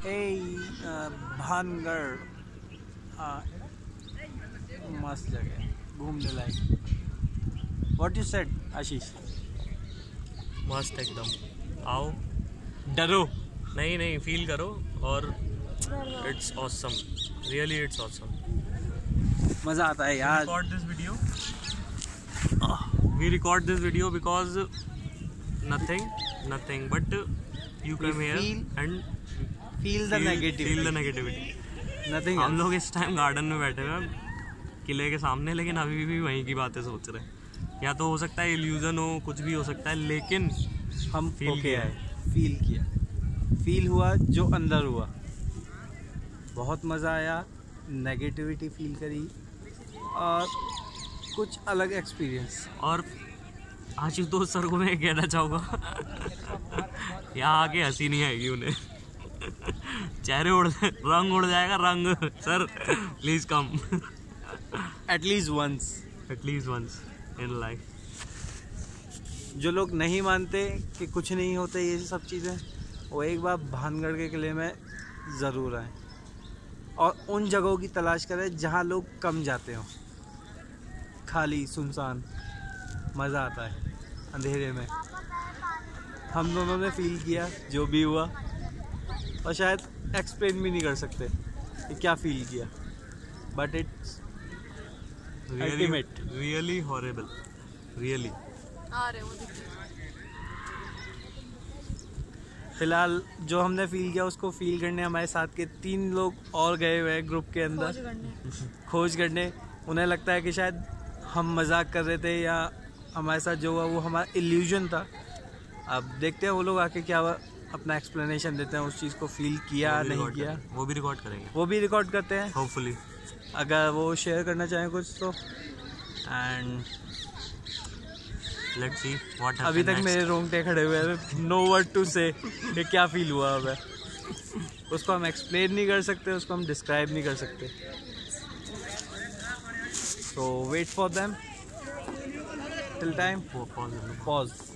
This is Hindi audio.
भानगढ़ मस्त जगह घूमने लायक। What you said Ashish? मस्त एकदम, आओ, डरो नहीं नहीं, फील करो और it's awesome, really it's awesome. मज़ा आता है यार। We record this video because nothing but you come here and feel the negativity. Nothing हम else. लोग इस टाइम गार्डन में बैठे हुए हैं किले के सामने, लेकिन अभी भी वहीं की बातें सोच रहे हैं। या तो हो सकता है इल्यूजन हो, कुछ भी हो सकता है, लेकिन हम फील किया, फील हुआ जो अंदर हुआ। बहुत मज़ा आया, नेगेटिविटी फील करी और कुछ अलग एक्सपीरियंस। और आशुतोष सर को मैं कहना चाहूँगा यहाँ आके हंसी नहीं आएगी उन्हें। चेहरे रंग उड़ जाएगा, रंग। Sir please come, at least once in life. जो लोग नहीं मानते कि कुछ नहीं होता ये सब चीज़ें, वो एक बार भानगढ़ के किले में ज़रूर आए और उन जगहों की तलाश करें जहाँ लोग कम जाते हों। खाली सुनसान मज़ा आता है अंधेरे में। हम दोनों ने फील किया जो भी हुआ, और शायद एक्सप्लेन भी नहीं कर सकते कि क्या फील किया, but it's ultimate, really horrible, really. फिलहाल जो हमने फील किया उसको फील करने हमारे साथ के 3 लोग और गए हुए हैं ग्रुप के अंदर खोज करने। उन्हें लगता है कि शायद हम मजाक कर रहे थे या हमारे साथ जो हुआ वो हमारा इल्यूजन था। अब देखते हैं वो लोग आके क्या अपना एक्सप्लेनेशन देते हैं, उस चीज़ को फील किया नहीं किया। वो भी रिकॉर्ड करेंगे, वो भी रिकॉर्ड करते हैं होपफुली, अगर वो शेयर करना चाहें कुछ तो। And let's see what happens. अभी तक मेरे रोंगटे खड़े हुए हैं, नो वर्ड टू से कि क्या फील हुआ अब है। उसको हम एक्सप्लेन नहीं कर सकते, उसको हम डिस्क्राइब नहीं कर सकते। So wait for them till time. Pause.